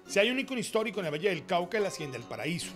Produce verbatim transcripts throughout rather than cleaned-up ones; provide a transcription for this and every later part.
Si hay un icono histórico en el Valle del Cauca, es la Hacienda El Paraíso.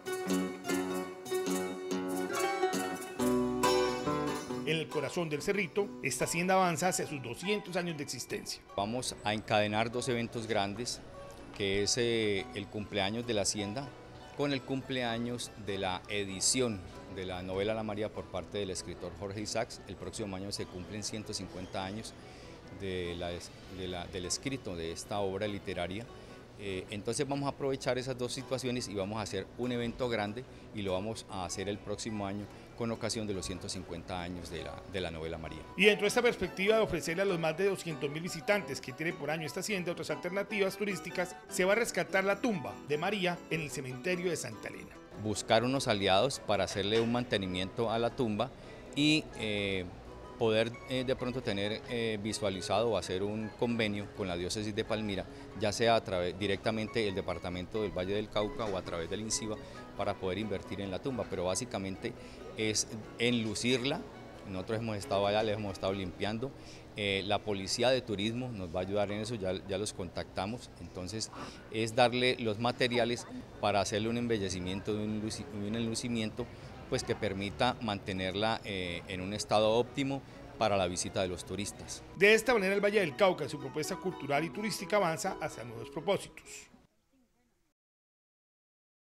En el corazón del Cerrito, esta hacienda avanza hacia sus doscientos años de existencia. Vamos a encadenar dos eventos grandes, que es eh, el cumpleaños de la hacienda con el cumpleaños de la edición de la novela La María por parte del escritor Jorge Isaacs. El próximo año se cumplen ciento cincuenta años de la, de la, del escrito de esta obra literaria. Eh, entonces vamos a aprovechar esas dos situaciones y vamos a hacer un evento grande y lo vamos a hacer el próximo año con ocasión de los ciento cincuenta años de la, de la novela María. Y dentro de esta perspectiva de ofrecerle a los más de doscientos mil visitantes que tiene por año esta hacienda otras alternativas turísticas, se va a rescatar la tumba de María en el cementerio de Santa Elena. Buscar unos aliados para hacerle un mantenimiento a la tumba y eh, poder eh, de pronto tener eh, visualizado o hacer un convenio con la diócesis de Palmira, ya sea a través, directamente el departamento del Valle del Cauca o a través del INCIBA, para poder invertir en la tumba, pero básicamente es enlucirla. Nosotros hemos estado allá, le hemos estado limpiando, eh, la policía de turismo nos va a ayudar en eso, ya, ya los contactamos, entonces es darle los materiales para hacerle un embellecimiento, un, un enlucimiento, pues que permita mantenerla eh, en un estado óptimo para la visita de los turistas. De esta manera el Valle del Cauca, en su propuesta cultural y turística, avanza hacia nuevos propósitos.